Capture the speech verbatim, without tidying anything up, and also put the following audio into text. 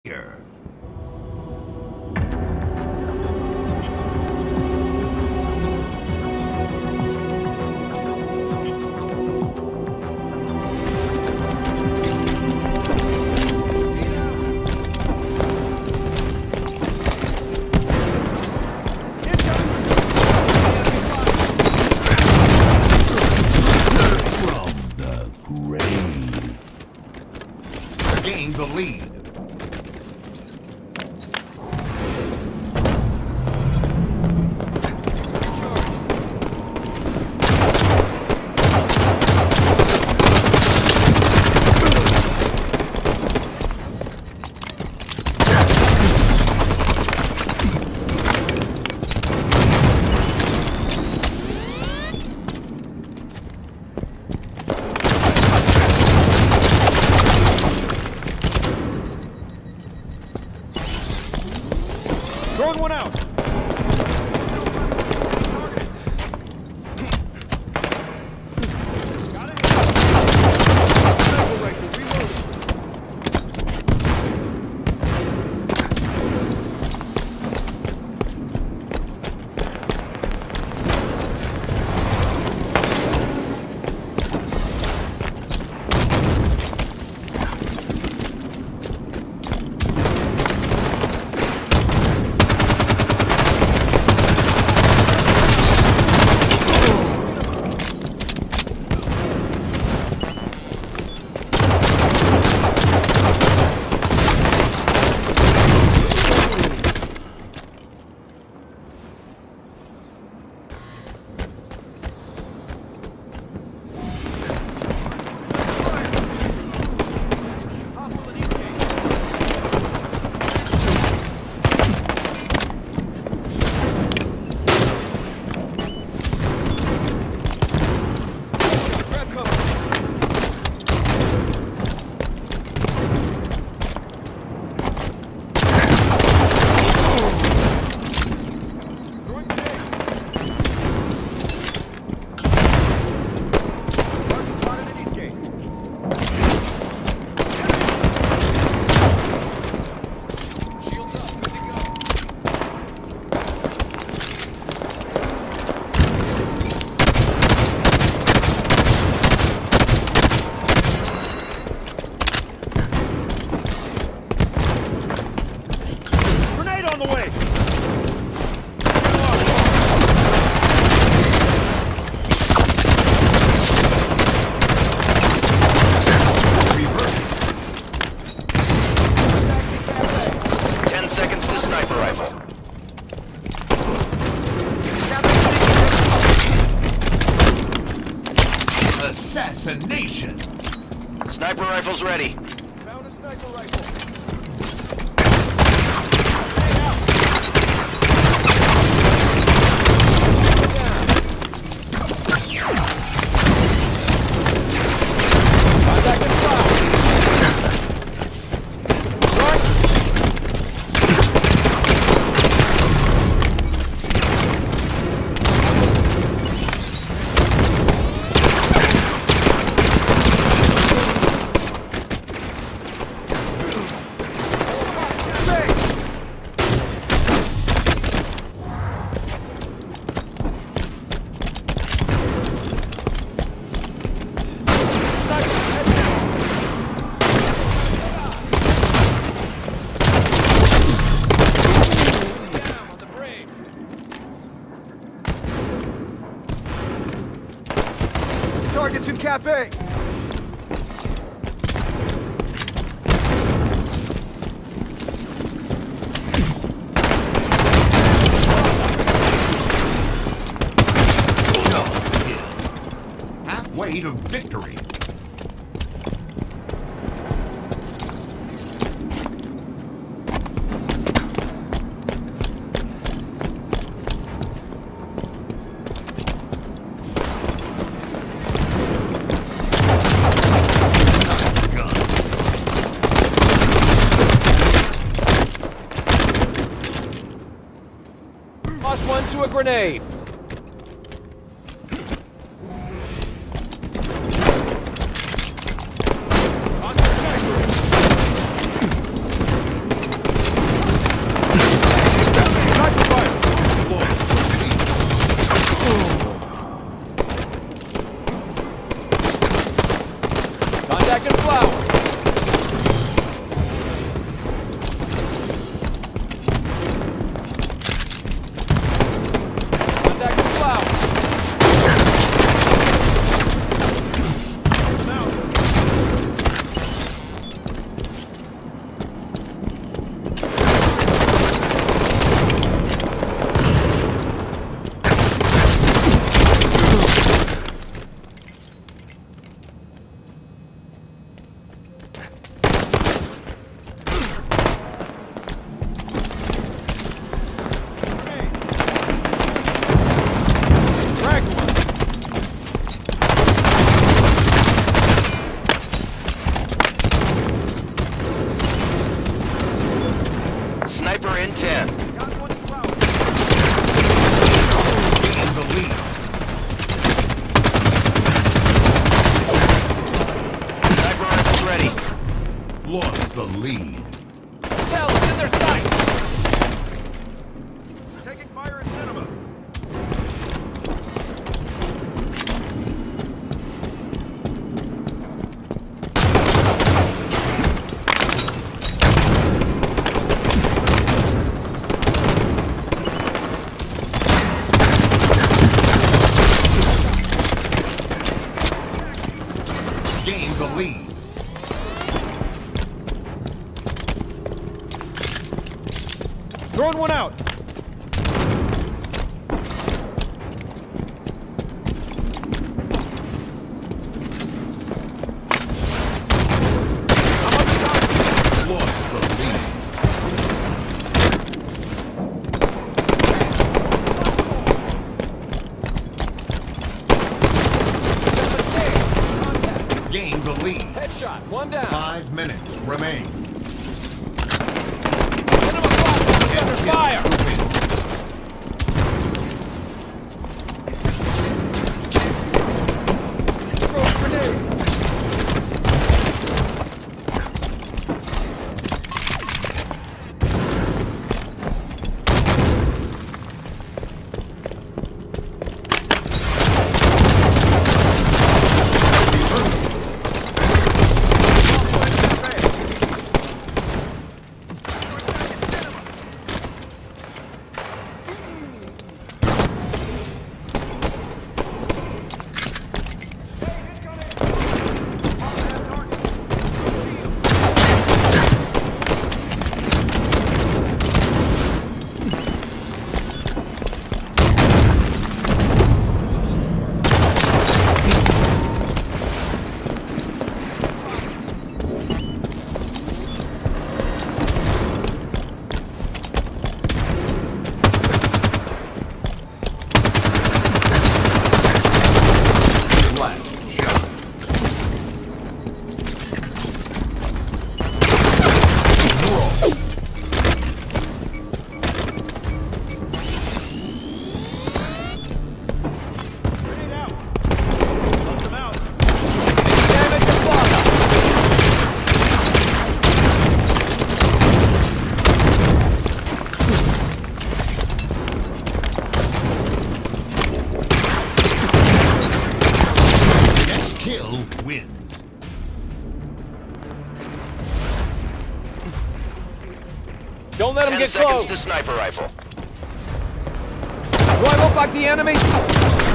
Here. Gain the lead. Throwing one out. Got it. Rifle, rifle, reloading. Assassination! Sniper rifles ready. Found a sniper rifle. Targets in cafe. Halfway to victory. Plus one to a grenade. Toss the sniper. Sniper in ten. Got one crouched. Gain the lead. Sniper rifles ready. Lost the lead. Cell is in their sights. Taking fire in cinema. Gain the lead. Throwing one out. Lost the lead. Gain the lead. Headshot. One down. Five minutes remain. Cinema fire. Under fire. Throw a grenade. Last shot. Roll. Grenade out. Let them out. Damage to Florida. Next kill wins. Don't let them Ten get seconds close. to sniper rifle. Do I look like the enemy?